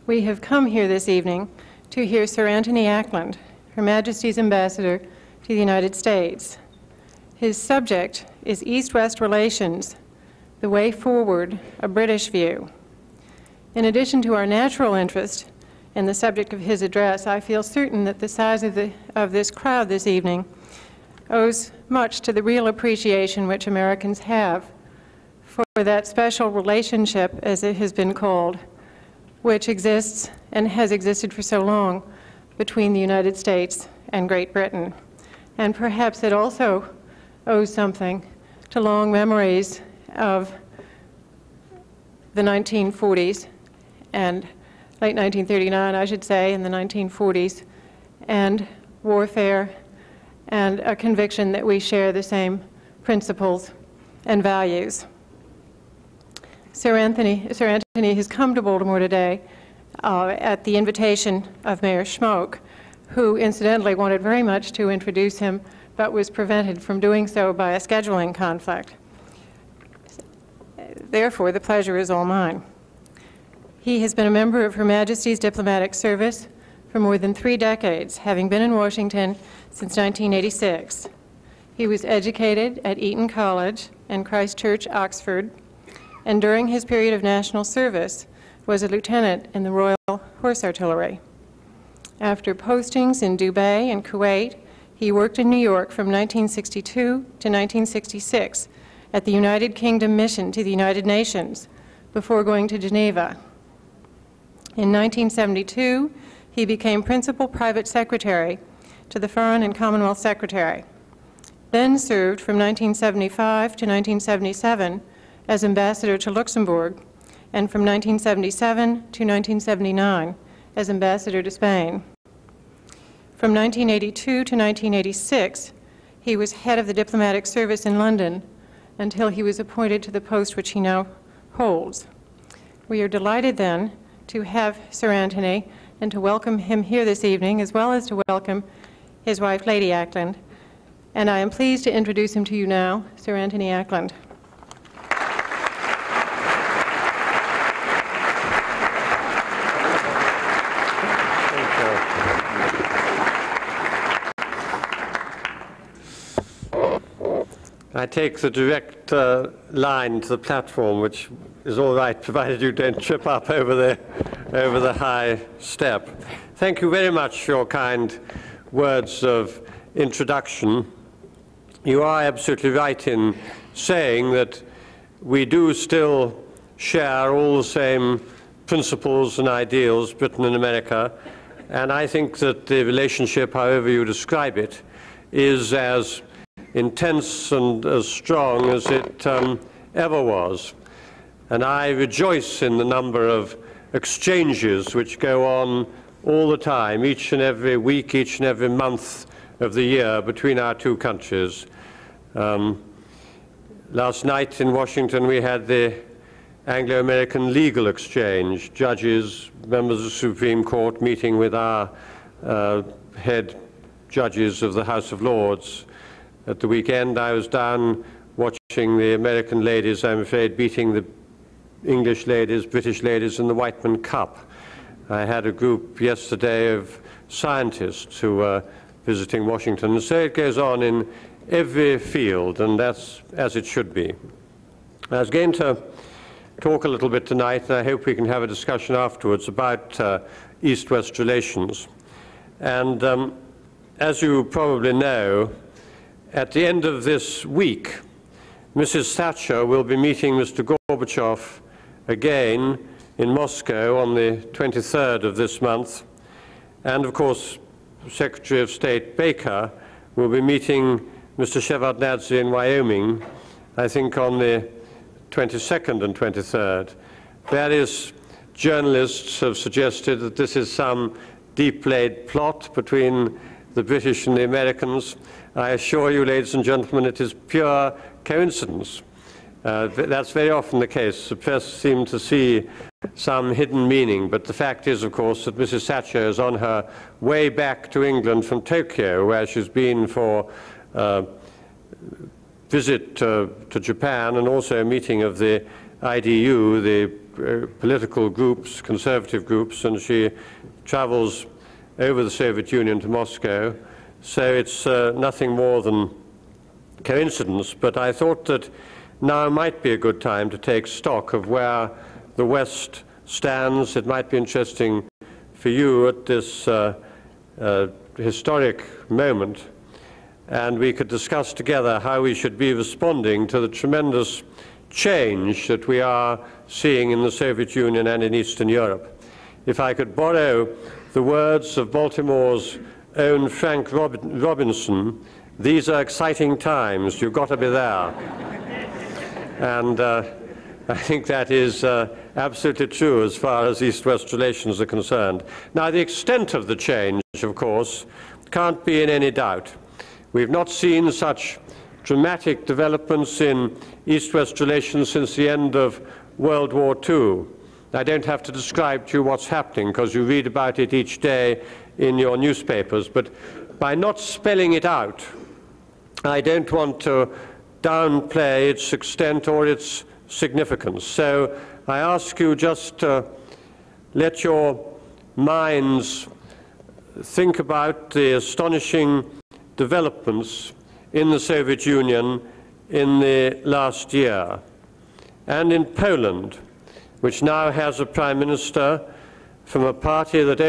We have come here this evening to hear Sir Anthony Ackland, Her Majesty's Ambassador to the United States. His subject is East-West relations, the way forward, a British view. In addition to our natural interest in the subject of his address, I feel certain that the size of this crowd this evening owes much to the real appreciation which Americans have for that special relationship, as it has been called, which exists and has existed for so long between the United States and Great Britain. And perhaps it also owes something to long memories of the 1940s and late 1939, I should say, in the 1940s, and warfare, and a conviction that we share the same principles and values. Sir Anthony has come to Baltimore today at the invitation of Mayor Schmoke, who incidentally wanted very much to introduce him, but was prevented from doing so by a scheduling conflict. Therefore, the pleasure is all mine. He has been a member of Her Majesty's Diplomatic Service for more than 3 decades, having been in Washington since 1986. He was educated at Eton College and Christ Church, Oxford, and during his period of national service was a lieutenant in the Royal Horse Artillery. After postings in Dubai and Kuwait, he worked in New York from 1962 to 1966 at the United Kingdom Mission to the United Nations before going to Geneva. In 1972, he became Principal Private Secretary to the Foreign and Commonwealth Secretary, then served from 1975 to 1977 as Ambassador to Luxembourg, and from 1977 to 1979 as Ambassador to Spain. From 1982 to 1986, he was head of the diplomatic service in London until he was appointed to the post which he now holds. We are delighted then to have Sir Anthony and to welcome him here this evening, as well as to welcome his wife, Lady Ackland. And I am pleased to introduce him to you now, Sir Anthony Ackland. I take the direct line to the platform, which is all right, provided you don't trip up over the high step. Thank you very much for your kind words of introduction. You are absolutely right in saying that we do still share all the same principles and ideals, Britain and America, and I think that the relationship, however you describe it, is as intense and as strong as it ever was. And I rejoice in the number of exchanges which go on all the time, each and every week, each and every month of the year between our two countries. Last night in Washington we had the Anglo-American legal exchange, judges, members of the Supreme Court meeting with our head judges of the House of Lords. At the weekend, I was down watching the American ladies, I'm afraid, beating the English ladies, British ladies in the Whiteman Cup. I had a group yesterday of scientists who were visiting Washington. And so it goes on in every field, and that's as it should be. I was going to talk a little bit tonight, and I hope we can have a discussion afterwards about East-West relations. And as you probably know, at the end of this week, Mrs. Thatcher will be meeting Mr. Gorbachev again in Moscow on the 23rd of this month. And of course, Secretary of State Baker will be meeting Mr. Shevardnadze in Wyoming, I think on the 22nd and 23rd. Various journalists have suggested that this is some deep-laid plot between the British and the Americans. I assure you, ladies and gentlemen, it is pure coincidence. That's very often the case. The press seem to see some hidden meaning, but the fact is, of course, that Mrs. Thatcher is on her way back to England from Tokyo, where she's been for a visit to Japan and also a meeting of the IDU, the political groups, conservative groups, and she travels over the Soviet Union to Moscow. So it's nothing more than coincidence, but I thought that now might be a good time to take stock of where the West stands. It might be interesting for you at this historic moment, and we could discuss together how we should be responding to the tremendous change that we are seeing in the Soviet Union and in Eastern Europe. If I could borrow the words of Baltimore's own Frank Robinson, these are exciting times, you've got to be there. And I think that is absolutely true as far as East-West relations are concerned. Now, the extent of the change, of course, can't be in any doubt. We've not seen such dramatic developments in East-West relations since the end of World War II. I don't have to describe to you what's happening because you read about it each day in your newspapers, but by not spelling it out, I don't want to downplay its extent or its significance. So I ask you just to let your minds think about the astonishing developments in the Soviet Union in the last year, and in Poland, which now has a prime minister from a party that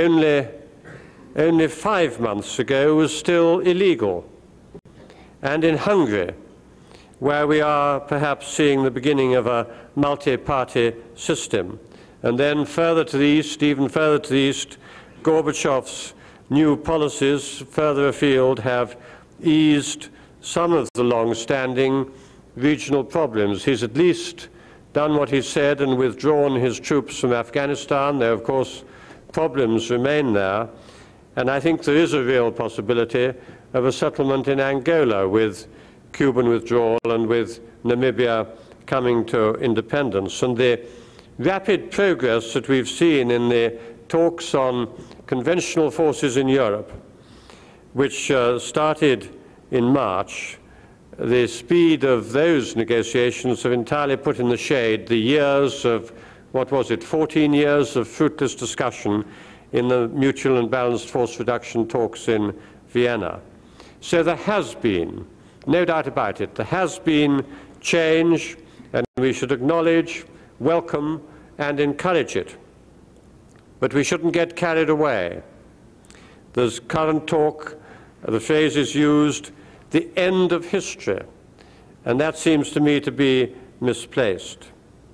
only 5 months ago was still illegal, and in Hungary, where we are perhaps seeing the beginning of a multi-party system. And then further to the east, even further to the east, Gorbachev's new policies further afield have eased some of the long-standing regional problems. He's at least done what he said and withdrawn his troops from Afghanistan, though of course problems remain there. And I think there is a real possibility of a settlement in Angola with Cuban withdrawal and with Namibia coming to independence. And the rapid progress that we've seen in the talks on conventional forces in Europe, which started in March, the speed of those negotiations have entirely put in the shade the years of, what was it, 14 years of fruitless discussion in the mutual and balanced force reduction talks in Vienna. So there has been, no doubt about it, there has been change, and we should acknowledge, welcome, and encourage it. But we shouldn't get carried away. There's current talk, the phrase is used, the end of history, and that seems to me to be misplaced.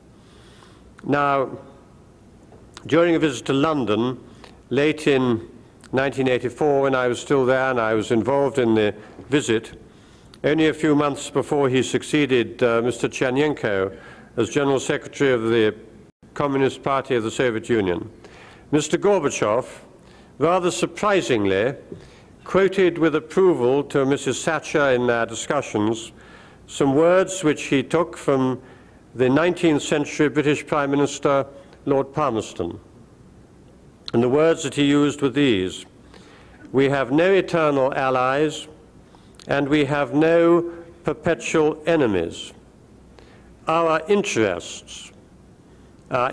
Now, during a visit to London, late in 1984, when I was still there and I was involved in the visit, only a few months before he succeeded Mr. Chernenko as General Secretary of the Communist Party of the Soviet Union, Mr. Gorbachev, rather surprisingly, quoted with approval to Mrs. Thatcher in their discussions some words which he took from the 19th century British Prime Minister Lord Palmerston. And the words that he used were these: "We have no eternal allies, and we have no perpetual enemies. Our interests are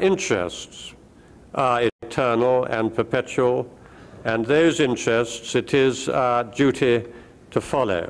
eternal and perpetual, and those interests it is our duty to follow."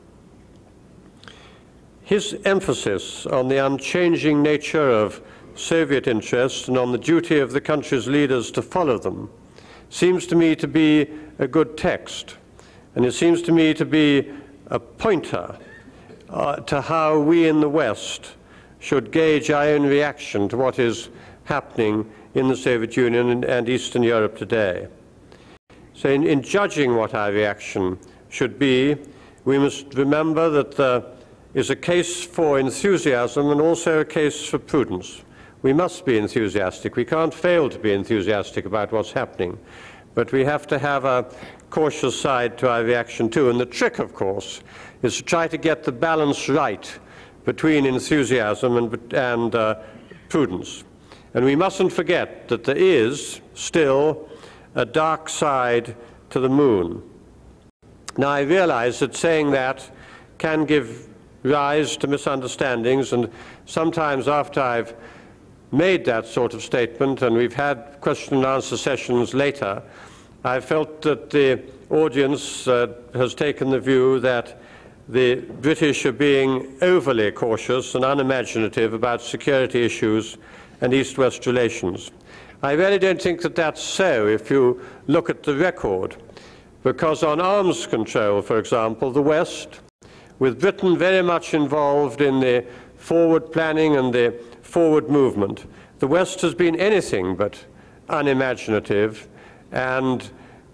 His emphasis on the unchanging nature of Soviet interests and on the duty of the country's leaders to follow them seems to me to be a good text, and it seems to me to be a pointer to how we in the West should gauge our own reaction to what is happening in the Soviet Union and Eastern Europe today. So in judging what our reaction should be, we must remember that there is a case for enthusiasm and also a case for prudence. We must be enthusiastic. We can't fail to be enthusiastic about what's happening. But we have to have a cautious side to our reaction too. And the trick, of course, is to try to get the balance right between enthusiasm and prudence. And we mustn't forget that there is still a dark side to the moon. Now, I realize that saying that can give rise to misunderstandings, and sometimes after I've made that sort of statement, and we've had question and answer sessions later, I felt that the audience has taken the view that the British are being overly cautious and unimaginative about security issues and East-West relations. I really don't think that that's so if you look at the record, because on arms control, for example, the West, with Britain very much involved in the forward planning and the forward movement, the West has been anything but unimaginative and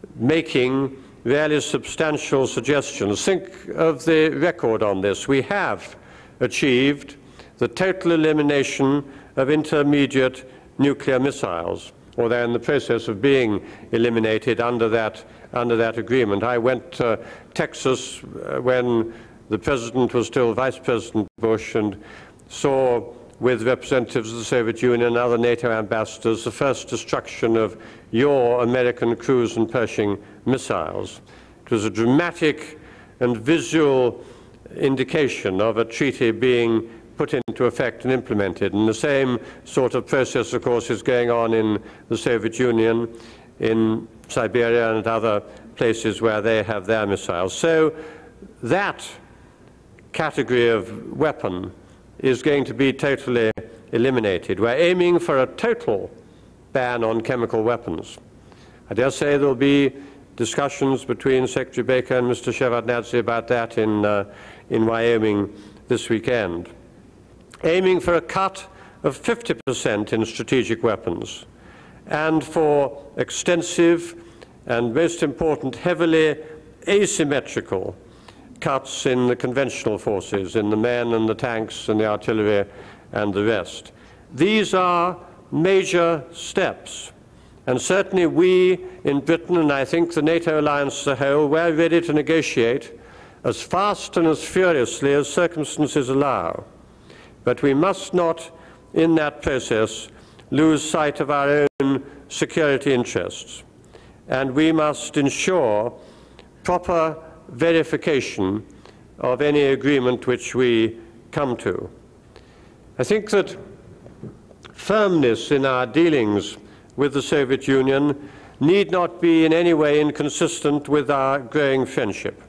making really substantial suggestions. Think of the record on this. We have achieved the total elimination of intermediate nuclear missiles, or they're in the process of being eliminated under that agreement. I went to Texas when the President was still Vice President Bush and saw with representatives of the Soviet Union and other NATO ambassadors the first destruction of your American cruise and Pershing missiles. It was a dramatic and visual indication of a treaty being put into effect and implemented. And the same sort of process, of course, is going on in the Soviet Union, in Siberia and at other places where they have their missiles. So that category of weapon is going to be totally eliminated. We're aiming for a total ban on chemical weapons. I dare say there will be discussions between Secretary Baker and Mr. Shevardnadze about that in Wyoming this weekend. Aiming for a cut of 50% in strategic weapons, and for extensive and, most important, heavily asymmetrical cuts in the conventional forces, in the men and the tanks and the artillery and the rest. These are major steps, and certainly we in Britain, and I think the NATO alliance as a whole, we're ready to negotiate as fast and as furiously as circumstances allow. But we must not, in that process, lose sight of our own security interests, and we must ensure proper verification of any agreement which we come to. I think that firmness in our dealings with the Soviet Union need not be in any way inconsistent with our growing friendship.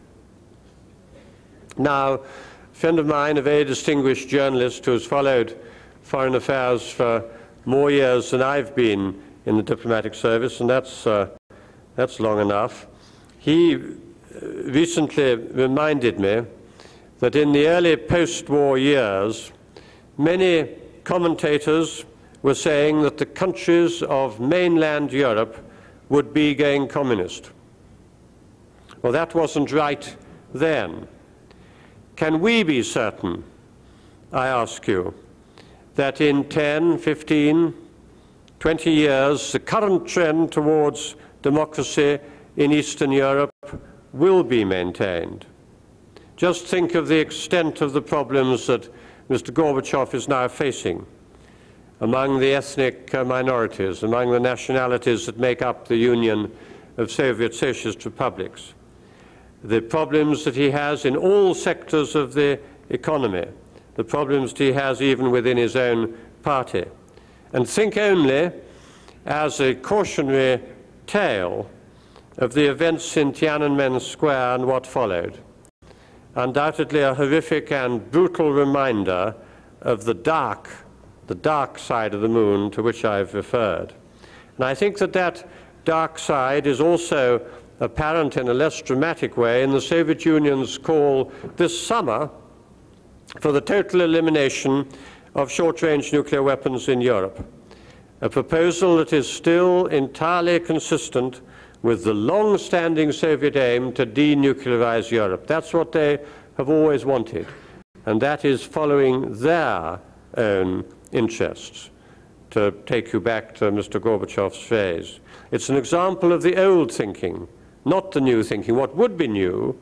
Now, a friend of mine, a very distinguished journalist who has followed foreign affairs for more years than I've been in the diplomatic service, and that's long enough, he recently reminded me that in the early post-war years, many commentators were saying that the countries of mainland Europe would be going communist. Well, that wasn't right then. Can we be certain, I ask you, that in 10, 15, 20 years, the current trend towards democracy in Eastern Europe will be maintained? Just think of the extent of the problems that Mr. Gorbachev is now facing among the ethnic minorities, among the nationalities that make up the Union of Soviet Socialist Republics, the problems that he has in all sectors of the economy, the problems that he has even within his own party. And think only, as a cautionary tale, of the events in Tiananmen Square and what followed. Undoubtedly a horrific and brutal reminder of the dark side of the moon to which I've referred. And I think that that dark side is also apparent in a less dramatic way in the Soviet Union's call this summer for the total elimination of short-range nuclear weapons in Europe, a proposal that is still entirely consistent with the long-standing Soviet aim to denuclearize Europe. That's what they have always wanted, and that is following their own interests, to take you back to Mr. Gorbachev's phrase. It's an example of the old thinking, not the new thinking. What would be new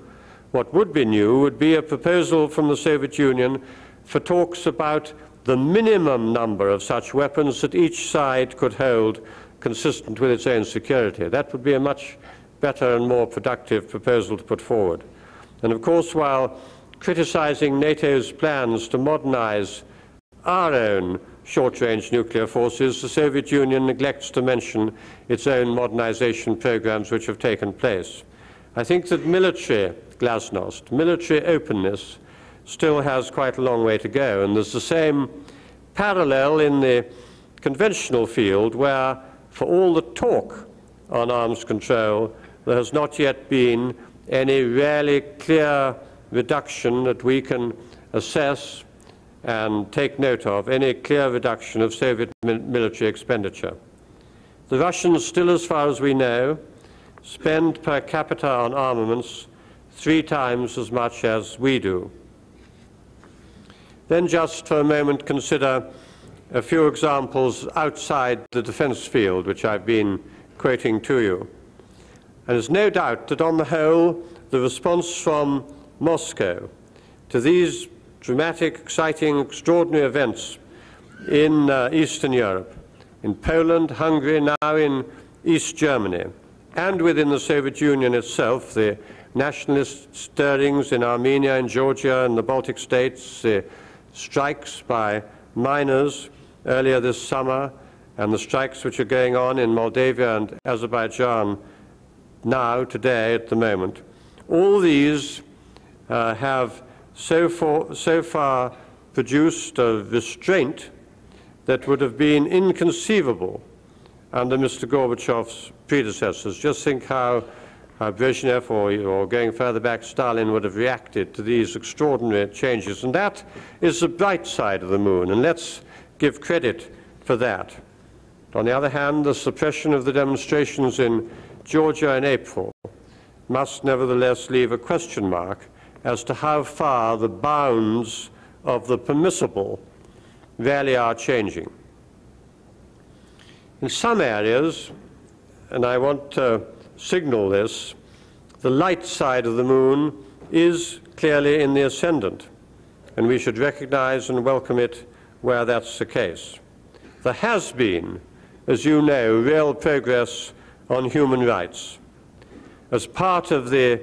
would be a proposal from the Soviet Union for talks about the minimum number of such weapons that each side could hold consistent with its own security. That would be a much better and more productive proposal to put forward. And of course, while criticizing NATO's plans to modernize our own short-range nuclear forces, the Soviet Union neglects to mention its own modernization programs which have taken place. I think that military glasnost, military openness, still has quite a long way to go, and there's the same parallel in the conventional field where, for all the talk on arms control, there has not yet been any really clear reduction that we can assess and take note of, any clear reduction of Soviet military expenditure. The Russians still, as far as we know, spend per capita on armaments 3 times as much as we do. Then just for a moment consider a few examples outside the defense field, which I've been quoting to you. And there's no doubt that on the whole, the response from Moscow to these dramatic, exciting, extraordinary events in Eastern Europe, in Poland, Hungary, now in East Germany, and within the Soviet Union itself, the nationalist stirrings in Armenia and Georgia and the Baltic states, the strikes by miners earlier this summer, and the strikes which are going on in Moldavia and Azerbaijan now, today, at the moment. All these have so far produced a restraint that would have been inconceivable under Mr. Gorbachev's predecessors. Just think how Brezhnev or going further back, Stalin would have reacted to these extraordinary changes. And that is the bright side of the moon, and let's give credit for that. On the other hand, the suppression of the demonstrations in Georgia in April must nevertheless leave a question mark as to how far the bounds of the permissible really are changing. In some areas, and I want to signal this, the light side of the moon is clearly in the ascendant, and we should recognize and welcome it where that's the case. There has been, as you know, real progress on human rights. As part of the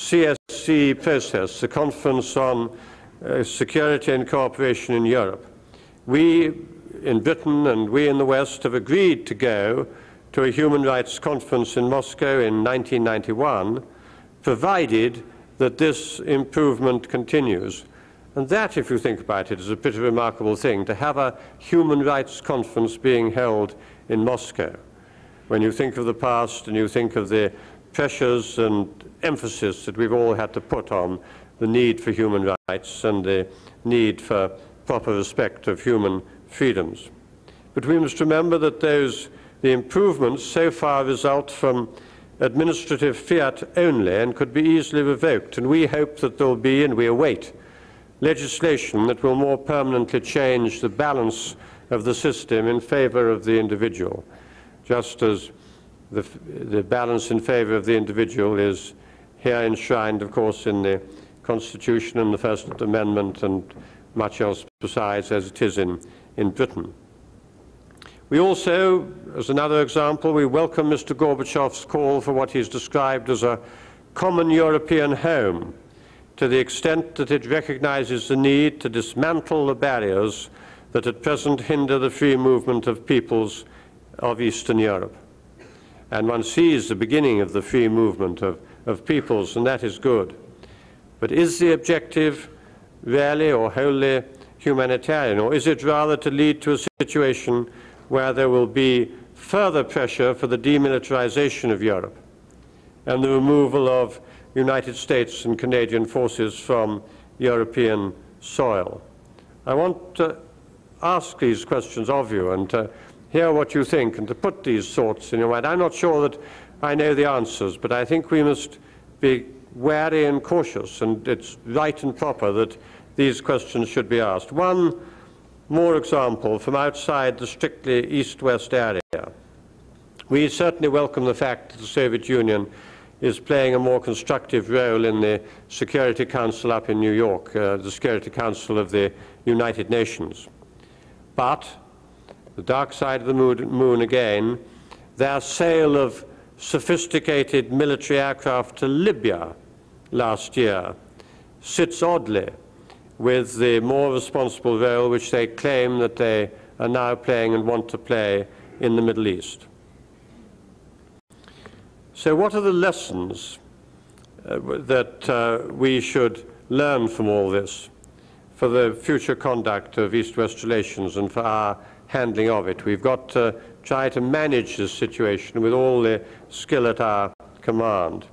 CSC process, the Conference on Security and Cooperation in Europe, we in Britain and we in the West have agreed to go to a human rights conference in Moscow in 1991, provided that this improvement continues. And that, if you think about it, is a pretty remarkable thing, to have a human rights conference being held in Moscow. When you think of the past and you think of the pressures and emphasis that we've all had to put on the need for human rights and the need for proper respect of human freedoms. But we must remember that the improvements so far result from administrative fiat only and could be easily revoked. And we hope that there will be, and we await, legislation that will more permanently change the balance of the system in favor of the individual, just as the balance in favor of the individual is here enshrined, of course, in the Constitution and the First Amendment and much else besides, as it is in Britain. We also, as another example, we welcome Mr. Gorbachev's call for what he's described as a common European home, to the extent that it recognizes the need to dismantle the barriers that at present hinder the free movement of peoples of Eastern Europe. And one sees the beginning of the free movement of peoples, and that is good. But is the objective really or wholly humanitarian, or is it rather to lead to a situation where there will be further pressure for the demilitarization of Europe and the removal of United States and Canadian forces from European soil? I want to ask these questions of you and to hear what you think and to put these thoughts in your mind. I'm not sure that I know the answers, but I think we must be wary and cautious, and it's right and proper that these questions should be asked. One more example from outside the strictly East-West area. We certainly welcome the fact that the Soviet Union is playing a more constructive role in the Security Council up in New York, the Security Council of the United Nations. But the dark side of the moon again, their sale of sophisticated military aircraft to Libya last year sits oddly with the more responsible role which they claim that they are now playing and want to play in the Middle East. So what are the lessons that we should learn from all this for the future conduct of East-West relations and for our handling of it? We've got to try to manage this situation with all the skill at our command.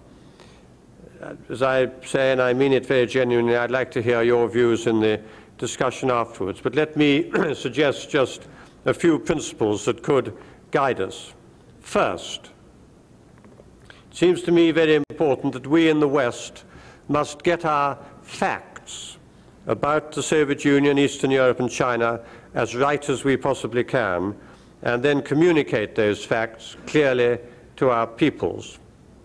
As I say, and I mean it very genuinely, I'd like to hear your views in the discussion afterwards. But let me suggest just a few principles that could guide us. First, it seems to me very important that we in the West must get our facts about the Soviet Union, Eastern Europe and China as right as we possibly can, and then communicate those facts clearly to our peoples.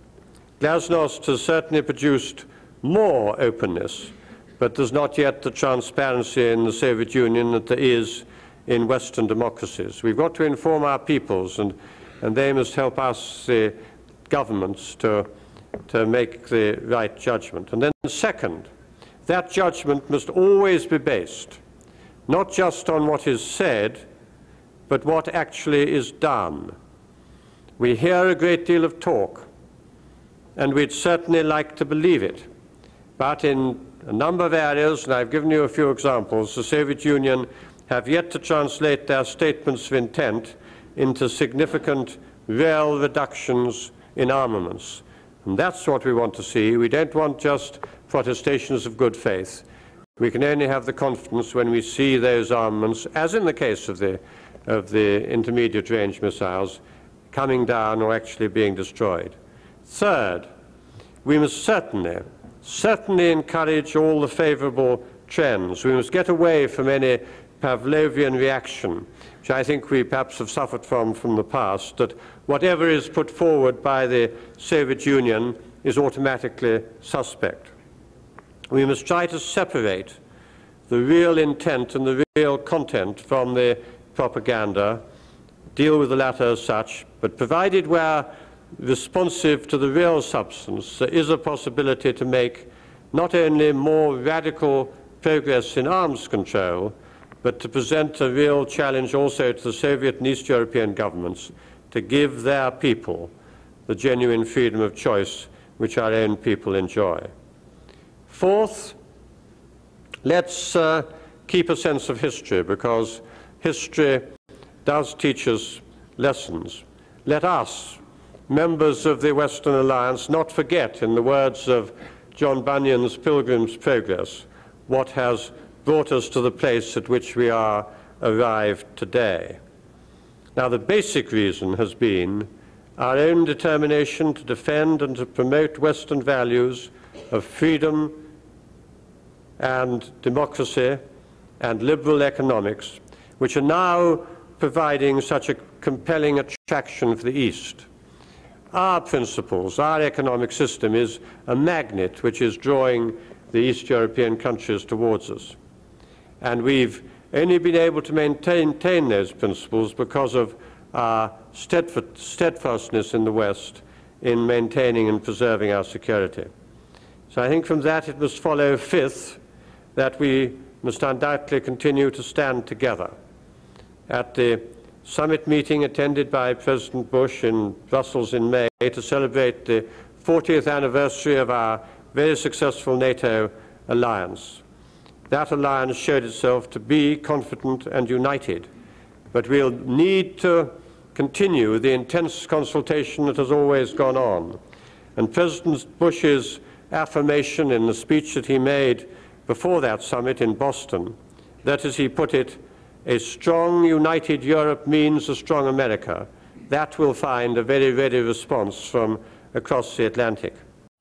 Glasnost has certainly produced more openness, but there's not yet the transparency in the Soviet Union that there is in Western democracies. We've got to inform our peoples, and they must help us, the governments, to make the right judgment. And then second, that judgment must always be based not just on what is said, but what actually is done. We hear a great deal of talk, and we'd certainly like to believe it. But in a number of areas, and I've given you a few examples, the Soviet Union have yet to translate their statements of intent into significant real reductions in armaments. And that's what we want to see. We don't want just protestations of good faith. We can only have the confidence when we see those armaments, as in the case of the intermediate range missiles, coming down or actually being destroyed. Third, we must certainly encourage all the favorable trends. We must get away from any Pavlovian reaction, which I think we perhaps have suffered from the past, that whatever is put forward by the Soviet Union is automatically suspect. We must try to separate the real intent and the real content from the propaganda, deal with the latter as such, but provided we're responsive to the real substance, there is a possibility to make not only more radical progress in arms control, but to present a real challenge also to the Soviet and East European governments to give their people the genuine freedom of choice which our own people enjoy. Fourth, let's keep a sense of history, because history does teach us lessons. Let us, members of the Western Alliance, not forget, in the words of John Bunyan's Pilgrim's Progress, what has brought us to the place at which we are arrived today. Now, the basic reason has been our own determination to defend and to promote Western values of freedom and democracy and liberal economics, which are now providing such a compelling attraction for the East. Our principles, our economic system is a magnet which is drawing the East European countries towards us. And we've only been able to maintain those principles because of our steadfastness in the West in maintaining and preserving our security. So I think from that it must follow, fifth, that we must undoubtedly continue to stand together. At the summit meeting attended by President Bush in Brussels in May to celebrate the 40th anniversary of our very successful NATO alliance, that alliance showed itself to be confident and united. But we'll need to continue the intense consultation that has always gone on. And President Bush's affirmation in the speech that he made before that summit in Boston, that, as he put it, a strong, united Europe means a strong America, that will find a very ready response from across the Atlantic.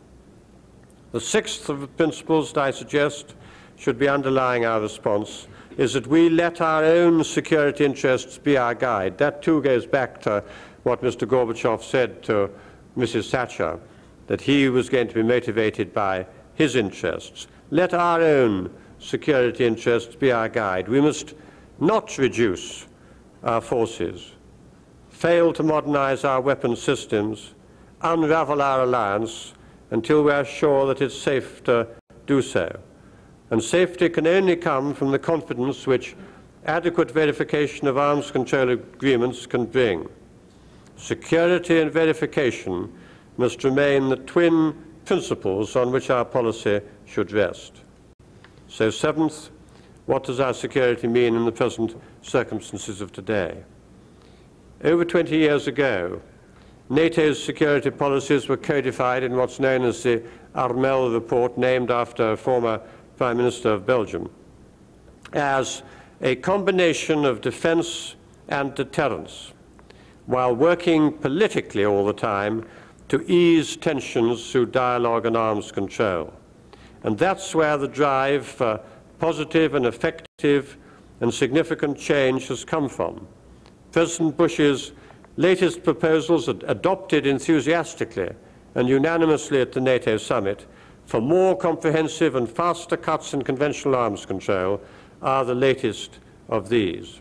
The sixth of the principles that I suggest should be underlying our response is that we let our own security interests be our guide. That too goes back to what Mr. Gorbachev said to Mrs. Thatcher, that he was going to be motivated by his interests. Let our own security interests be our guide. We must not reduce our forces, fail to modernize our weapons systems, unravel our alliance until we are sure that it's safe to do so. And safety can only come from the confidence which adequate verification of arms control agreements can bring. Security and verification must remain the twin principles on which our policy should rest. So, seventh, what does our security mean in the present circumstances of today? Over 20 years ago, NATO's security policies were codified in what's known as the Armel Report, named after a former Prime Minister of Belgium, as a combination of defense and deterrence, while working politically all the time to ease tensions through dialogue and arms control. And that's where the drive for positive and effective and significant change has come from. President Bush's latest proposals, adopted enthusiastically and unanimously at the NATO summit, for more comprehensive and faster cuts in conventional arms control, are the latest of these.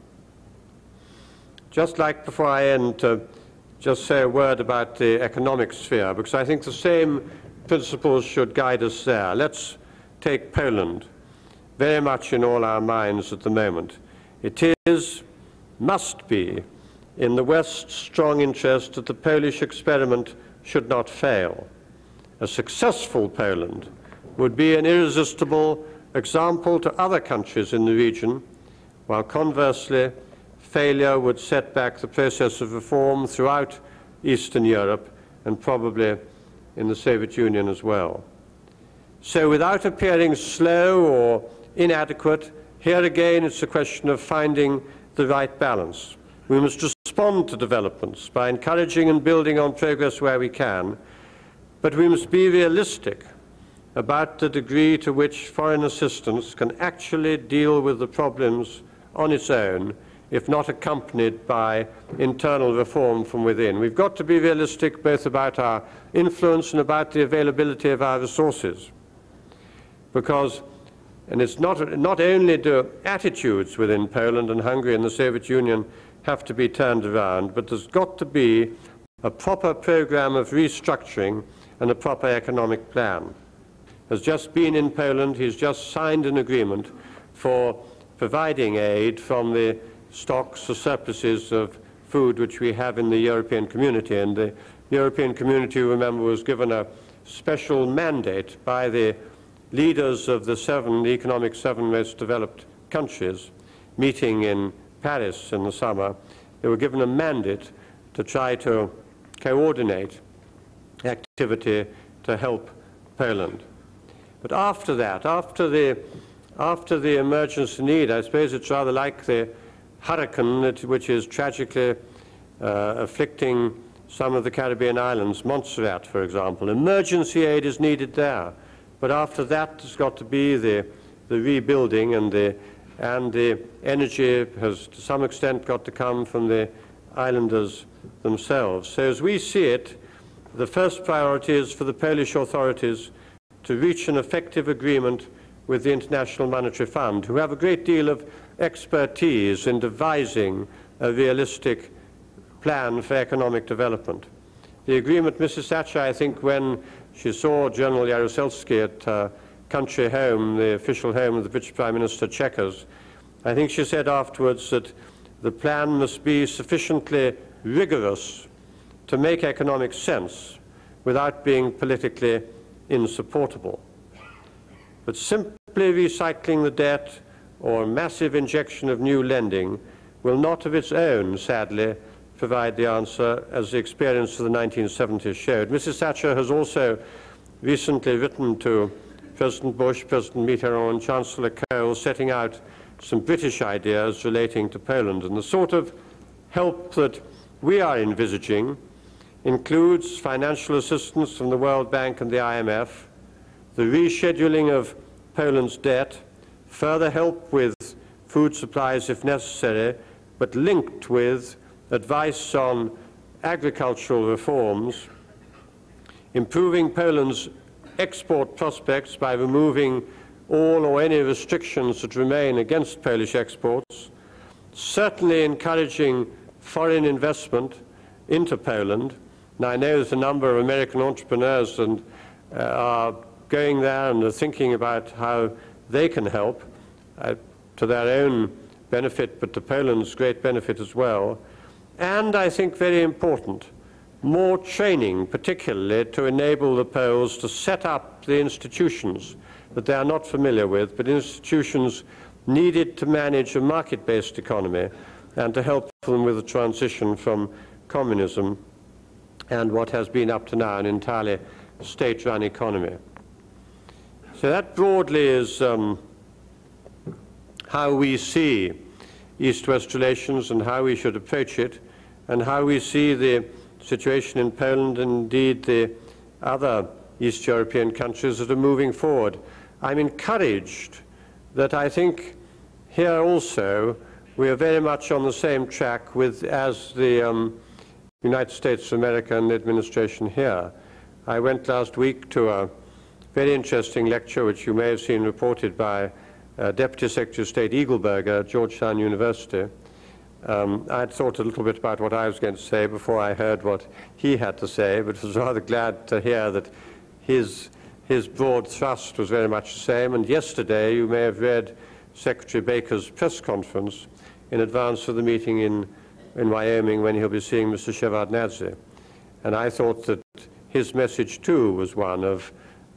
Just like before I end, just say a word about the economic sphere, because I think the same principles should guide us there. Let's take Poland, very much in all our minds at the moment. It must be in the West's strong interest that the Polish experiment should not fail. A successful Poland would be an irresistible example to other countries in the region, while conversely, failure would set back the process of reform throughout Eastern Europe and probably in the Soviet Union as well. So without appearing slow or inadequate, here again it's a question of finding the right balance. We must respond to developments by encouraging and building on progress where we can, but we must be realistic about the degree to which foreign assistance can actually deal with the problems on its own, if not accompanied by internal reform from within. We've got to be realistic both about our influence and about the availability of our resources. Because, and it's not only do attitudes within Poland and Hungary and the Soviet Union have to be turned around, but there's got to be a proper program of restructuring and a proper economic plan. Has just been in Poland, he's just signed an agreement for providing aid from the stocks or surpluses of food which we have in the European community. And the European community, remember, was given a special mandate by the leaders of the economic seven most developed countries meeting in Paris in the summer. They were given a mandate to try to coordinate activity to help Poland. But after that, after the emergency need, I suppose it's rather like the hurricane which is tragically afflicting some of the Caribbean islands, Montserrat, for example. Emergency aid is needed there. But after that, there's got to be the rebuilding, and the energy has to some extent got to come from the islanders themselves. So as we see it, the first priority is for the Polish authorities to reach an effective agreement with the International Monetary Fund, who have a great deal of expertise in devising a realistic plan for economic development. The agreement, Mrs. Thatcher, I think, when she saw General Jaruzelski at her country home, the official home of the British Prime Minister, Chequers, I think she said afterwards that the plan must be sufficiently rigorous to make economic sense without being politically insupportable. But simply recycling the debt or massive injection of new lending will not of its own, sadly, provide the answer, as the experience of the 1970s showed. Mrs. Thatcher has also recently written to President Bush, President Mitterrand, and Chancellor Kohl, setting out some British ideas relating to Poland. And the sort of help that we are envisaging includes financial assistance from the World Bank and the IMF, the rescheduling of Poland's debt, further help with food supplies if necessary, but linked with advice on agricultural reforms, improving Poland's export prospects by removing all or any restrictions that remain against Polish exports, certainly encouraging foreign investment into Poland. And I know there's a number of American entrepreneurs and are going there and are thinking about how they can help to their own benefit, but to Poland's great benefit as well. And I think very important, more training, particularly to enable the Poles to set up the institutions that they are not familiar with, but institutions needed to manage a market-based economy and to help them with the transition from communism and what has been up to now an entirely state-run economy. So that broadly is how we see East-West relations and how we should approach it, and how we see the situation in Poland and indeed the other East European countries that are moving forward. I'm encouraged that I think here also we are very much on the same track as the United States of America and the administration here. I went last week to a very interesting lecture which you may have seen reported by Deputy Secretary of State Eagleberger at Georgetown University. I had thought a little bit about what I was going to say before I heard what he had to say, but was rather glad to hear that his broad thrust was very much the same. And yesterday you may have read Secretary Baker's press conference in advance of the meeting in Wyoming when he'll be seeing Mr. Shevardnadze. And I thought that his message too was one of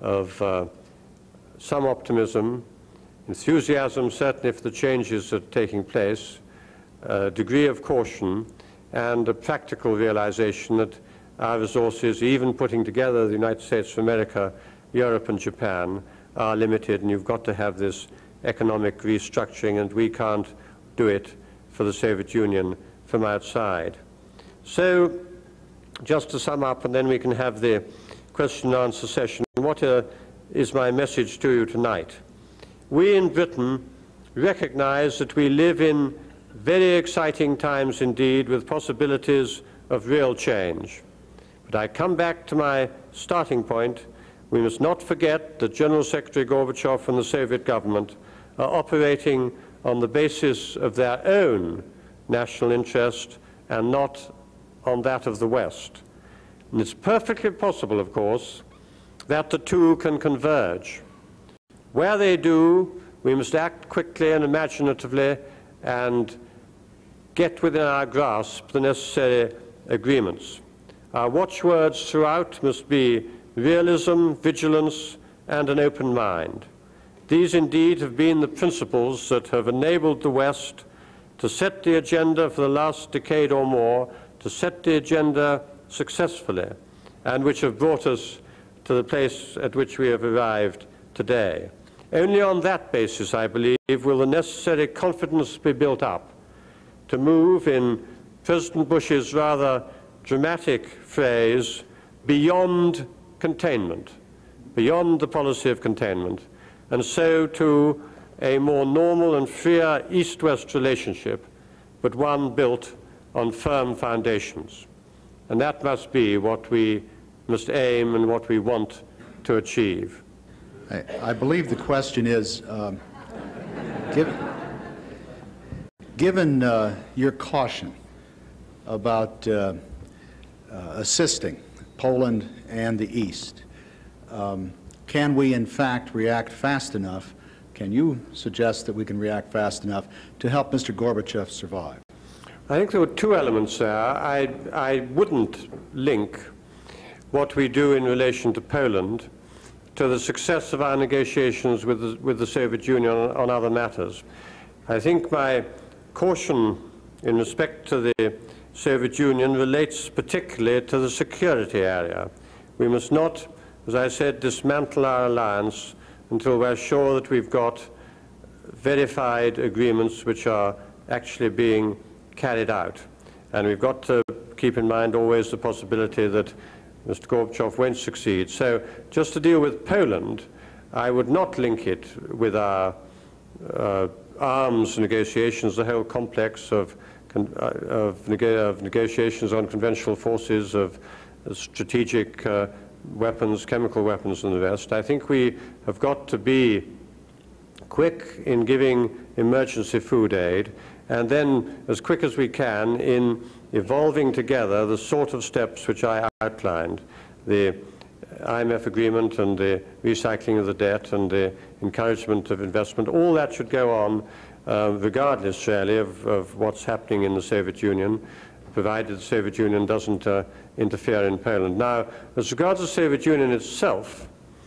some optimism, enthusiasm certainly for the changes that are taking place, a degree of caution, and a practical realization that our resources, even putting together the United States of America, Europe and Japan, are limited, and you've got to have this economic restructuring, and we can't do it for the Soviet Union from outside. So, just to sum up, and then we can have the question and answer session, what is my message to you tonight? We in Britain recognize that we live in very exciting times indeed, with possibilities of real change. But I come back to my starting point. We must not forget that General Secretary Gorbachev and the Soviet government are operating on the basis of their own national interest and not on that of the West. And it's perfectly possible, of course, that the two can converge. Where they do, we must act quickly and imaginatively and get within our grasp the necessary agreements. Our watchwords throughout must be realism, vigilance, and an open mind. These indeed have been the principles that have enabled the West to set the agenda for the last decade or more, to set the agenda successfully, and which have brought us to the place at which we have arrived today. Only on that basis, I believe, will the necessary confidence be built up to move, in President Bush's rather dramatic phrase, beyond containment, beyond the policy of containment, and so to a more normal and freer East-West relationship, but one built on firm foundations. And that must be what we must aim and what we want to achieve. I believe the question is, given your caution about assisting Poland and the East, can we in fact react fast enough? Can you suggest that we can react fast enough to help Mr. Gorbachev survive? I think there were two elements there. I wouldn't link what we do in relation to Poland to the success of our negotiations with the Soviet Union on other matters. I think my caution in respect to the Soviet Union relates particularly to the security area. We must not, as I said, dismantle our alliance until we're sure that we've got verified agreements which are actually being carried out. And we've got to keep in mind always the possibility that Mr. Gorbachev won't succeed. So just to deal with Poland, I would not link it with our arms negotiations, the whole complex of negotiations on conventional forces, of strategic weapons, chemical weapons and the rest. I think we have got to be quick in giving emergency food aid, and then as quick as we can in evolving together the sort of steps which I outlined, the IMF agreement and the recycling of the debt and the encouragement of investment. All that should go on regardless really of what's happening in the Soviet Union, provided the Soviet Union doesn't interfere in Poland. Now, as regards the Soviet Union itself,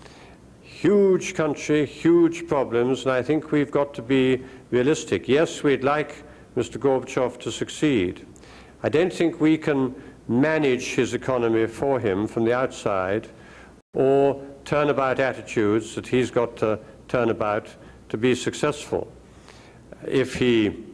huge country, huge problems, and I think we've got to be realistic. Yes, we'd like Mr. Gorbachev to succeed. I don't think we can manage his economy for him from the outside, or turn about attitudes that he's got to turn about to be successful. If he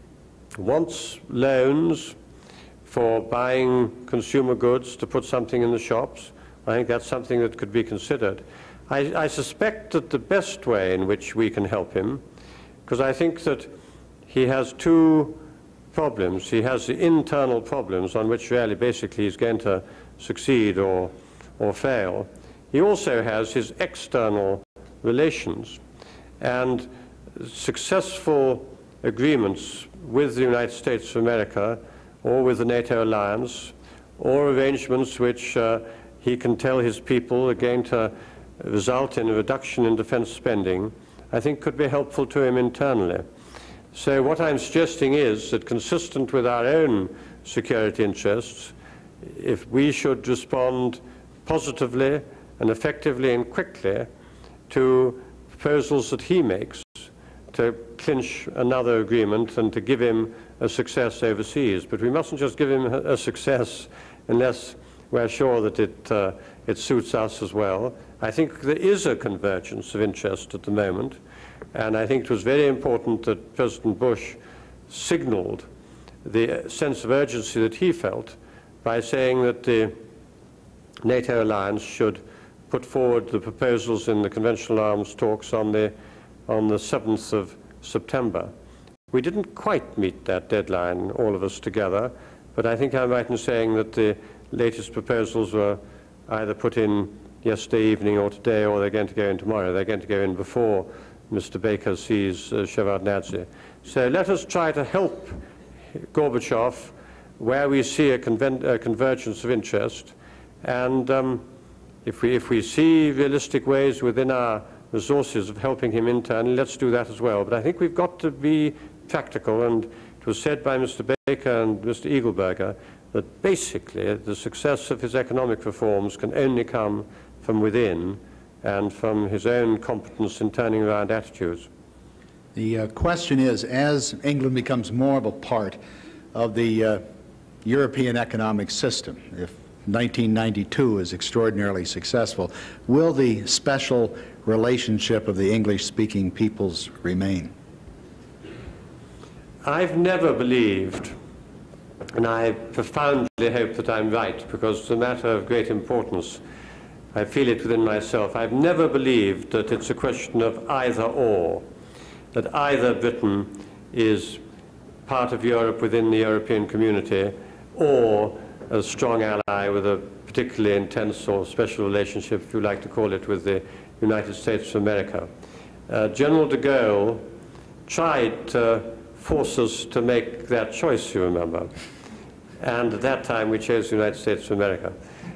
wants loans for buying consumer goods to put something in the shops, I think that's something that could be considered. I suspect that the best way in which we can help him, because I think that he has two problems. He has the internal problems on which really basically he's going to succeed or fail. He also has his external relations, and successful agreements with the United States of America or with the NATO alliance, or arrangements which he can tell his people are going to result in a reduction in defense spending, I think could be helpful to him internally. So what I'm suggesting is that, consistent with our own security interests, if we should respond positively and effectively and quickly to proposals that he makes to clinch another agreement and to give him a success overseas. But we mustn't just give him a success unless we're sure that it suits us as well. I think there is a convergence of interest at the moment, and I think it was very important that President Bush signaled the sense of urgency that he felt by saying that the NATO alliance should put forward the proposals in the conventional arms talks on the 7th of September. We didn't quite meet that deadline, all of us together, but I think I'm right in saying that the latest proposals were either put in yesterday evening or today, or they're going to go in tomorrow. They're going to go in before Mr. Baker sees Shevardnadze. So let us try to help Gorbachev where we see a convergence of interest, and if we see realistic ways within our resources of helping him internally, let's do that as well. But I think we've got to be practical, and it was said by Mr. Baker and Mr. Eagleberger that basically the success of his economic reforms can only come from within and from his own competence in turning around attitudes. The question is, as England becomes more of a part of the European economic system, if 1992 is extraordinarily successful, will the special relationship of the English-speaking peoples remain? I've never believed, and I profoundly hope that I'm right, because it's a matter of great importance. I feel it within myself. I've never believed that it's a question of either or, that either Britain is part of Europe within the European community or a strong ally with a particularly intense or special relationship, if you like to call it, with the United States of America. General de Gaulle tried to force us to make that choice, you remember. And at that time we chose the United States of America.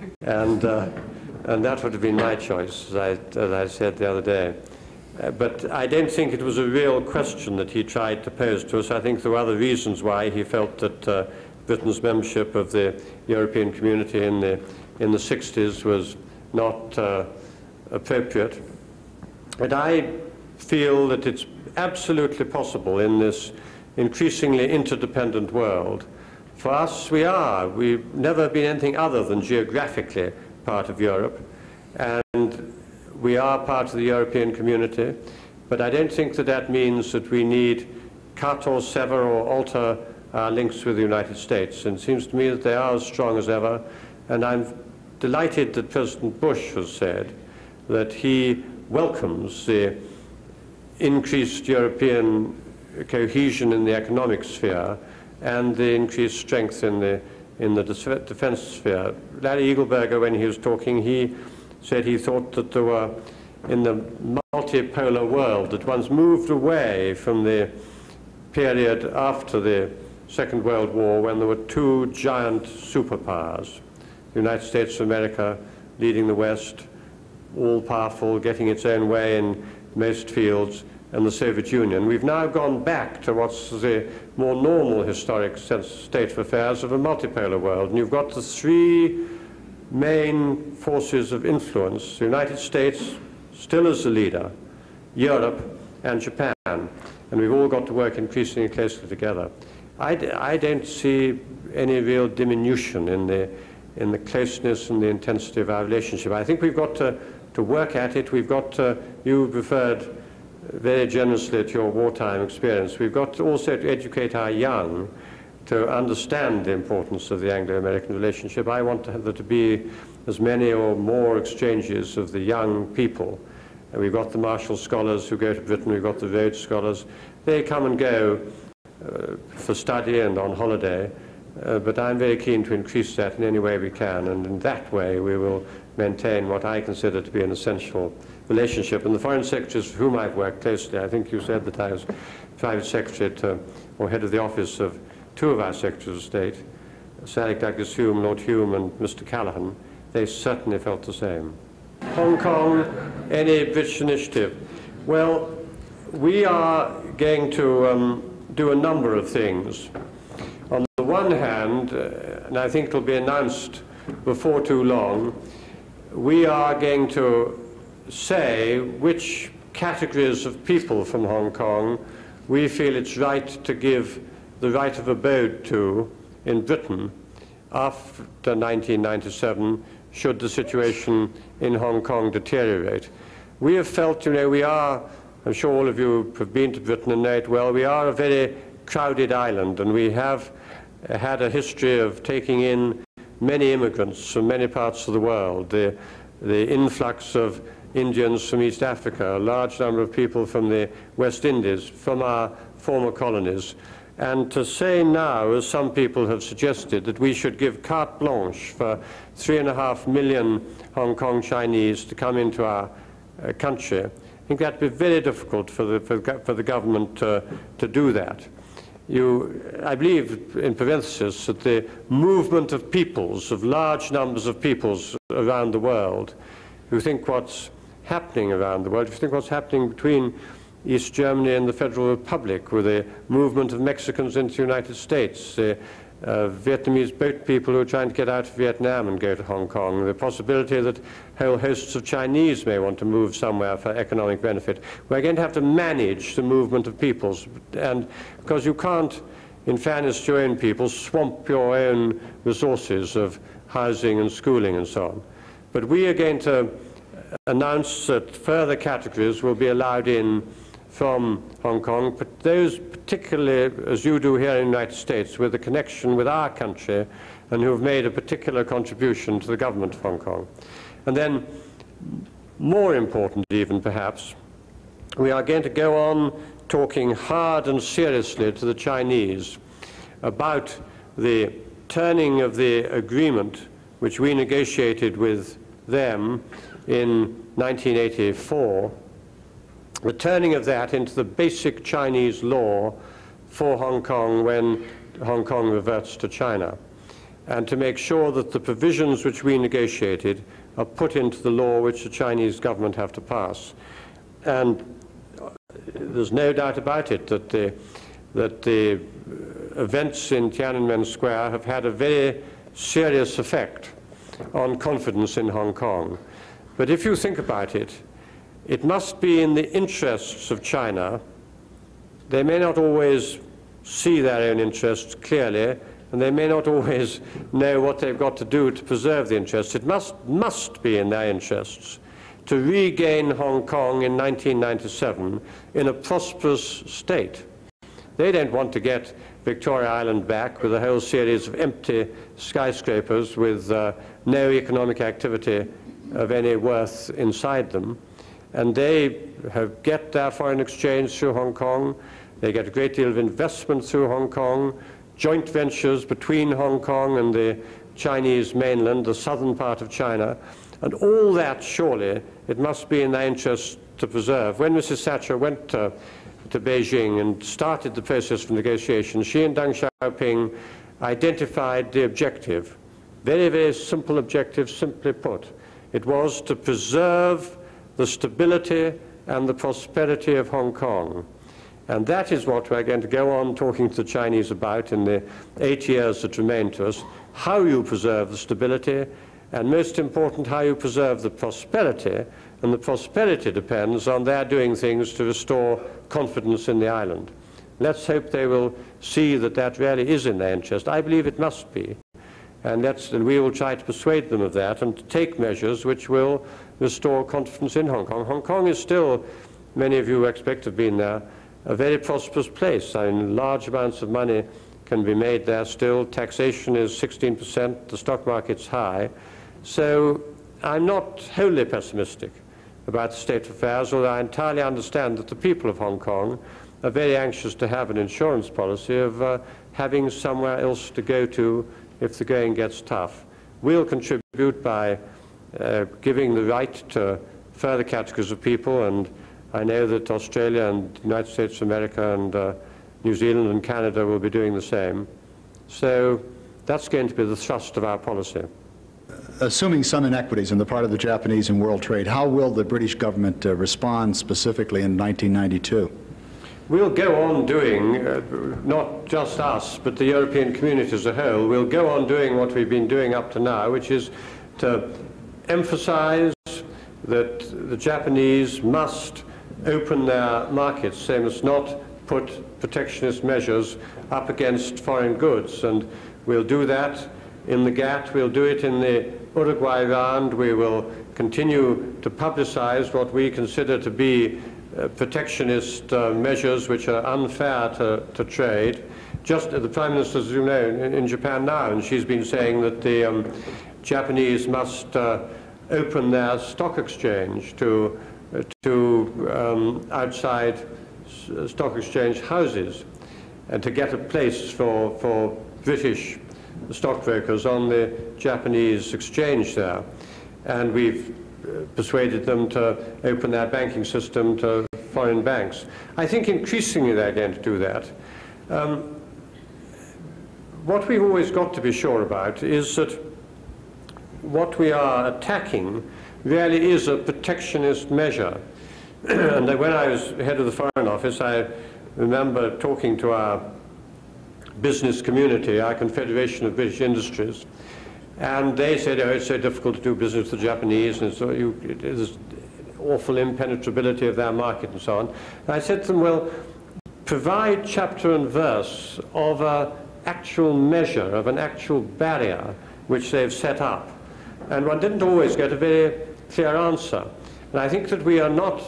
And that would have been my choice, as I said the other day. But I don't think it was a real question that he tried to pose to us. I think there were other reasons why he felt that Britain's membership of the European community in the 60s was not appropriate. And I feel that it's absolutely possible in this increasingly interdependent world. For us, we've never been anything other than geographically part of Europe, and we are part of the European community, but I don't think that that means that we need cut or sever or alter our links with the United States. And it seems to me that they are as strong as ever, and I'm delighted that President Bush has said that he welcomes the increased European cohesion in the economic sphere and the increased strength in the defense sphere. Larry Eagleberger, when he was talking, he said he thought that there were, in the multipolar world, that one's moved away from the period after the Second World War when there were two giant superpowers, the United States of America leading the West, all-powerful, getting its own way in most fields, and the Soviet Union. We've now gone back to what's the more normal historic state of affairs of a multipolar world. And you've got the three main forces of influence: the United States, still as the leader, Europe, and Japan. And we've all got to work increasingly closely together. I don't see any real diminution in the closeness and the intensity of our relationship. I think we've got to work at it. We've got to, you referred very generously to your wartime experience. We've got to also to educate our young to understand the importance of the Anglo-American relationship. I want there to be as many or more exchanges of the young people. And we've got the Marshall Scholars who go to Britain, we've got the Rhodes Scholars. They come and go for study and on holiday, but I'm very keen to increase that in any way we can, and in that way we will maintain what I consider to be an essential relationship. And the foreign secretaries with whom I've worked closely, I think you said that I was private secretary to, or head of the office of two of our secretaries of state, Sir Alec Douglas Hume, Lord Hume, and Mr. Callaghan. They certainly felt the same. Hong Kong, any British initiative? Well, we are going to do a number of things. On the one hand, and I think it will be announced before too long, we are going to say which categories of people from Hong Kong we feel it's right to give the right of abode to in Britain after 1997, should the situation in Hong Kong deteriorate. We have felt, you know, we are, I'm sure all of you have been to Britain and know it well, we are a very crowded island, and we have had a history of taking in many immigrants from many parts of the world. The influx of Indians from East Africa, a large number of people from the West Indies, from our former colonies. And to say now, as some people have suggested, that we should give carte blanche for 3.5 million Hong Kong Chinese to come into our country, I think that would be very difficult for the government to do that. I believe, in parenthesis, that the movement of peoples, of large numbers of peoples around the world, who think what's happening around the world, if you think what's happening between East Germany and the Federal Republic, with the movement of Mexicans into the United States, the Vietnamese boat people who are trying to get out of Vietnam and go to Hong Kong, the possibility that whole hosts of Chinese may want to move somewhere for economic benefit. We're going to have to manage the movement of peoples, and because you can't, in fairness to your own people, swamp your own resources of housing and schooling and so on. But we are going to announce that further categories will be allowed in from Hong Kong, but those particularly, as you do here in the United States, with a connection with our country and who have made a particular contribution to the government of Hong Kong. And then, more important even perhaps, we are going to go on talking hard and seriously to the Chinese about the turning of the agreement which we negotiated with them in 1984, the turning of that into the basic Chinese law for Hong Kong when Hong Kong reverts to China, and to make sure that the provisions which we negotiated are put into the law which the Chinese government have to pass. And there's no doubt about it that the events in Tiananmen Square have had a very serious effect on confidence in Hong Kong. But if you think about it, it must be in the interests of China. They may not always see their own interests clearly, and they may not always know what they've got to do to preserve the interests. It must be in their interests to regain Hong Kong in 1997 in a prosperous state. They don't want to get Victoria Island back with a whole series of empty skyscrapers with no economic activity of any worth inside them. And they get their foreign exchange through Hong Kong. They get a great deal of investment through Hong Kong, joint ventures between Hong Kong and the Chinese mainland, the southern part of China. And all that, surely, it must be in their interest to preserve. When Mrs. Thatcher went to Beijing and started the process of negotiation, she and Deng Xiaoping identified the objective. Very, very simple objective, simply put. It was to preserve the stability and the prosperity of Hong Kong. And that is what we're going to go on talking to the Chinese about in the 8 years that remain to us, how you preserve the stability, and most important, how you preserve the prosperity. And the prosperity depends on their doing things to restore confidence in the island. Let's hope they will see that that really is in their interest. I believe it must be. And we will try to persuade them of that and to take measures which will restore confidence in Hong Kong. Hong Kong is still, many of you I expect have been there, a very prosperous place. I mean, large amounts of money can be made there still. Taxation is 16%, the stock market's high. So I'm not wholly pessimistic about the state of affairs, although I entirely understand that the people of Hong Kong are very anxious to have an insurance policy of having somewhere else to go to if the going gets tough. We'll contribute by giving the right to further categories of people, and I know that Australia and the United States of America and New Zealand and Canada will be doing the same. So that's going to be the thrust of our policy. Assuming some inequities on the part of the Japanese in world trade, how will the British government respond specifically in 1992? We'll go on doing, not just us, but the European community as a whole, we'll go on doing what we've been doing up to now, which is to emphasize that the Japanese must open their markets. They must not put protectionist measures up against foreign goods. And we'll do that in the GATT, we'll do it in the Uruguay round. We will continue to publicize what we consider to be protectionist measures which are unfair to trade. Just the Prime Minister, as you know, in Japan now, and she's been saying that the Japanese must open their stock exchange to outside stock exchange houses and to get a place for British stockbrokers on the Japanese exchange there. And we've persuaded them to open their banking system to foreign banks. I think increasingly they're going to do that. What we've always got to be sure about is that what we are attacking really is a protectionist measure. And when I was head of the Foreign Office, I remember talking to our business community, our Confederation of British Industries, and they said, oh, it's so difficult to do business with the Japanese, and so there's awful impenetrability of their market and so on. And I said to them, well, provide chapter and verse of an actual measure, of an actual barrier which they've set up. And one didn't always get a very clear answer. And I think that we are not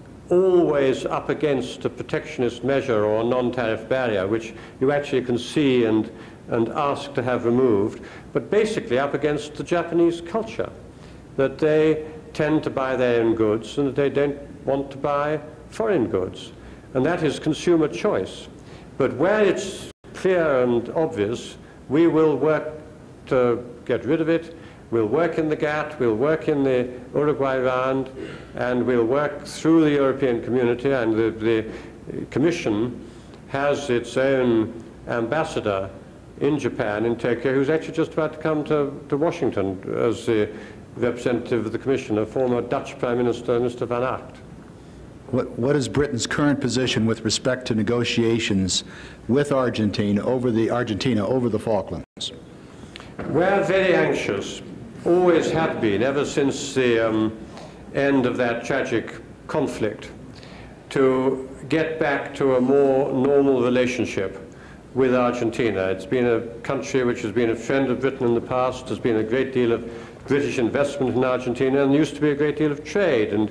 always up against a protectionist measure or a non-tariff barrier, which you actually can see and ask to have removed, but basically up against the Japanese culture, that they tend to buy their own goods and that they don't want to buy foreign goods. And that is consumer choice. But where it's clear and obvious, we will work to get rid of it. We'll work in the GATT, we'll work in the Uruguay round, and we'll work through the European community, and the Commission has its own ambassador in Japan, in Tokyo, who's actually just about to come to Washington as the representative of the Commission, a former Dutch Prime Minister, Mr. Van Acht. What is Britain's current position with respect to negotiations with Argentina over the Falklands? We're very anxious, always have been, ever since the end of that tragic conflict, to get back to a more normal relationship with Argentina. It's been a country which has been a friend of Britain in the past. There's been a great deal of British investment in Argentina, and there used to be a great deal of trade. And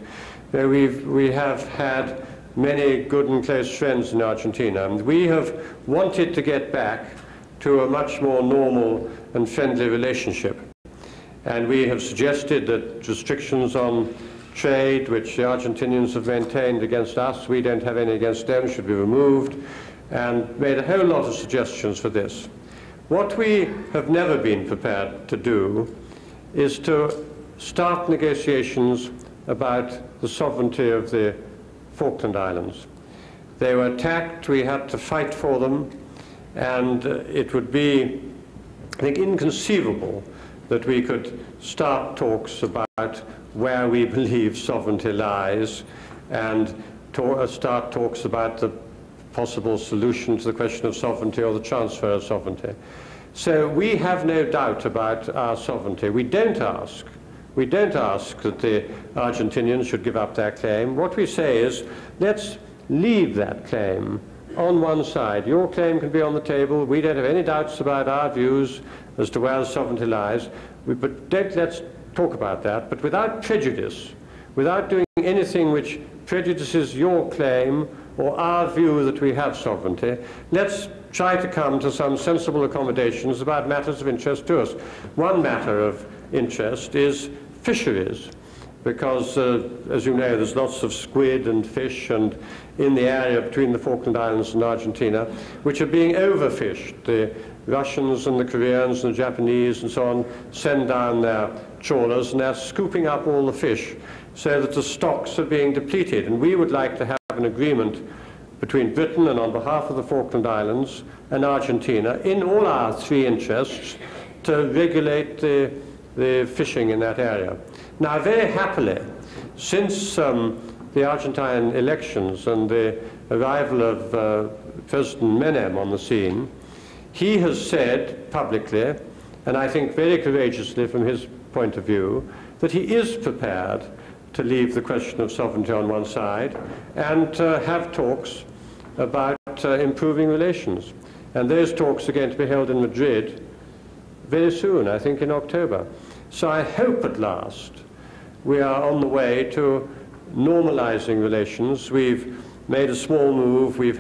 we have had many good and close friends in Argentina. And we have wanted to get back to a much more normal and friendly relationship. And we have suggested that restrictions on trade, which the Argentinians have maintained against us, we don't have any against them, should be removed, and made a whole lot of suggestions for this. What we have never been prepared to do is to start negotiations about the sovereignty of the Falkland Islands. They were attacked, we had to fight for them, and it would be, I think, inconceivable that we could start talks about where we believe sovereignty lies and start talks about the possible solution to the question of sovereignty or the transfer of sovereignty. So we have no doubt about our sovereignty. We don't ask that the Argentinians should give up their claim. What we say is, let's leave that claim on one side. Your claim can be on the table. We don't have any doubts about our views as to where the sovereignty lies. Let's talk about that, but without prejudice, without doing anything which prejudices your claim or our view that we have sovereignty. Let's try to come to some sensible accommodations about matters of interest to us. One matter of interest is fisheries, because, as you know, there's lots of squid and fish and in the area between the Falkland Islands and Argentina, which are being overfished. The Russians and the Koreans and the Japanese and so on send down their trawlers and they're scooping up all the fish so that the stocks are being depleted. And we would like to have an agreement between Britain and on behalf of the Falkland Islands and Argentina in all our three interests to regulate the fishing in that area. Now, very happily, since the Argentine elections and the arrival of President Menem on the scene, he has said publicly, and I think very courageously from his point of view, that he is prepared to leave the question of sovereignty on one side and have talks about improving relations. And those talks are going to be held in Madrid very soon, I think in October. So I hope at last we are on the way to normalizing relations. We've made a small move. We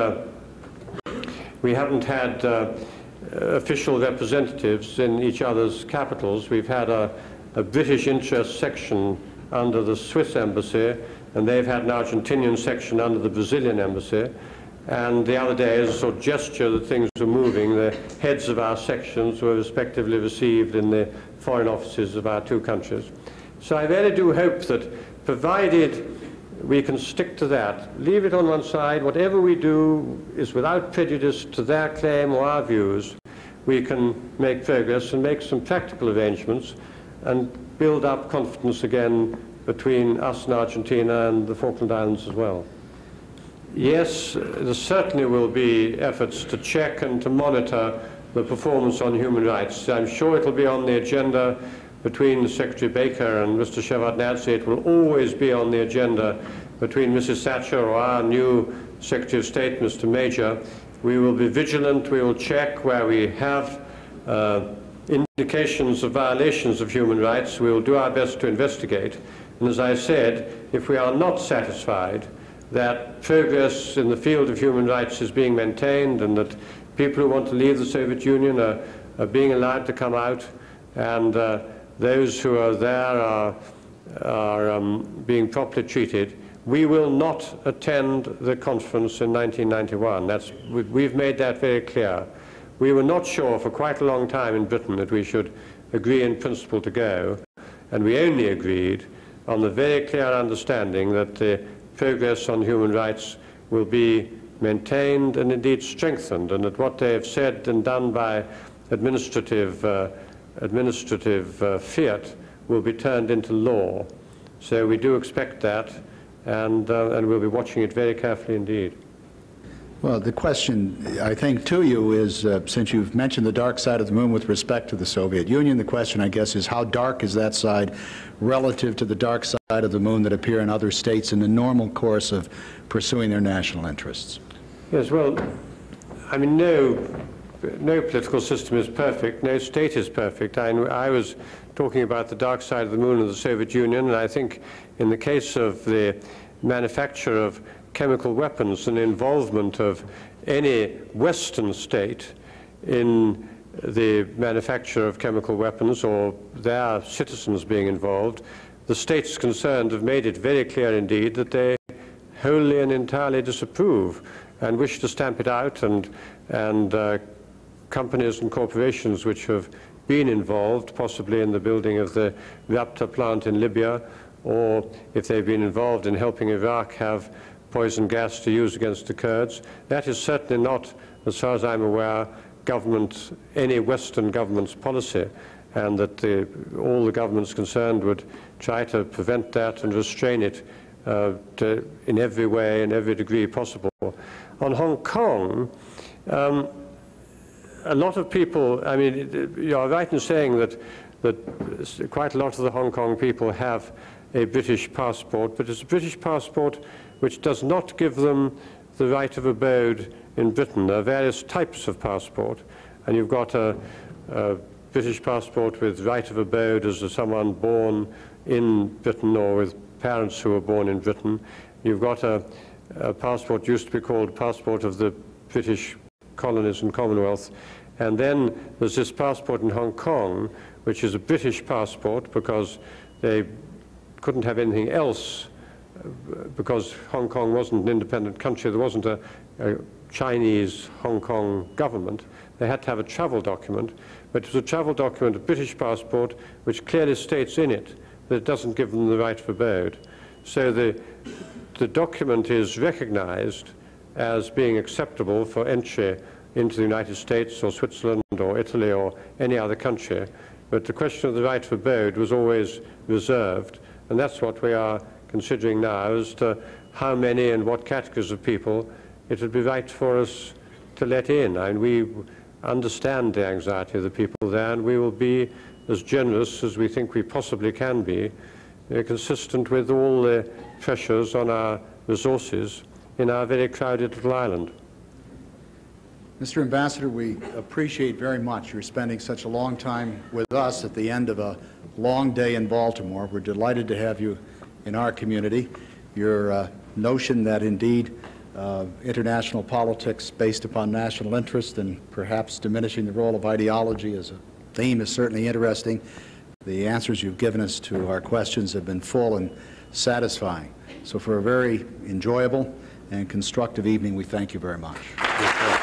haven't had official representatives in each other's capitals. We've had a British interest section under the Swiss embassy, and they've had an Argentinian section under the Brazilian embassy. And the other day, as a sort of gesture that things were moving, the heads of our sections were respectively received in the foreign offices of our two countries. So I really do hope that, provided we can stick to that, leave it on one side, whatever we do is without prejudice to their claim or our views, we can make progress and make some practical arrangements and build up confidence again between us and Argentina and the Falkland Islands as well. Yes, there certainly will be efforts to check and to monitor the performance on human rights. I'm sure it will be on the agenda between Secretary Baker and Mr. Shevardnadze. It will always be on the agenda between Mrs. Thatcher or our new Secretary of State, Mr. Major. We will be vigilant. We will check where we have indications of violations of human rights. We will do our best to investigate. And as I said, if we are not satisfied that progress in the field of human rights is being maintained and that people who want to leave the Soviet Union are being allowed to come out, and those who are there are being properly treated, we will not attend the conference in 1991. We've made that very clear. We were not sure for quite a long time in Britain that we should agree in principle to go, and we only agreed on the very clear understanding that the progress on human rights will be maintained and indeed strengthened, and that what they have said and done by administrative fiat will be turned into law. So we do expect that, and we'll be watching it very carefully indeed. Well, the question, I think, to you is, since you've mentioned the dark side of the moon with respect to the Soviet Union, the question, I guess, is how dark is that side relative to the dark side of the moon that appear in other states in the normal course of pursuing their national interests? Yes, well, I mean, no political system is perfect, no state is perfect. I was talking about the dark side of the moon of the Soviet Union, and I think in the case of the manufacture of chemical weapons and involvement of any Western state in the manufacture of chemical weapons or their citizens being involved, the states concerned have made it very clear indeed that they wholly and entirely disapprove and wish to stamp it out, and companies and corporations which have been involved, possibly in the building of the Raptor plant in Libya, or if they've been involved in helping Iraq have poison gas to use against the Kurds. That is certainly not, as far as I'm aware, any Western government's policy, and that all the governments concerned would try to prevent that and restrain it in every way, in every degree possible. On Hong Kong, a lot of people, I mean, you are right in saying that quite a lot of the Hong Kong people have a British passport, but it's a British passport which does not give them the right of abode in Britain. There are various types of passport, and you've got a British passport with right of abode as someone born in Britain or with parents who were born in Britain. You've got a passport used to be called passport of the British colonies and Commonwealth. And then there's this passport in Hong Kong, which is a British passport because they couldn't have anything else because Hong Kong wasn't an independent country. There wasn't a Chinese Hong Kong government. They had to have a travel document, but it was a travel document, a British passport, which clearly states in it that it doesn't give them the right of abode. So the document is recognized as being acceptable for entry into the United States or Switzerland or Italy or any other country. But the question of the right of abode was always reserved, and that's what we are considering now as to how many and what categories of people it would be right for us to let in. And we understand the anxiety of the people there, and we will be as generous as we think we possibly can be, consistent with all the pressures on our resources in our very crowded little island. Mr. Ambassador, we appreciate very much your spending such a long time with us at the end of a long day in Baltimore. We're delighted to have you in our community. Your notion that indeed international politics based upon national interest and perhaps diminishing the role of ideology as a theme is certainly interesting. The answers you've given us to our questions have been full and satisfying. So for a very enjoyable and constructive evening, we thank you very much.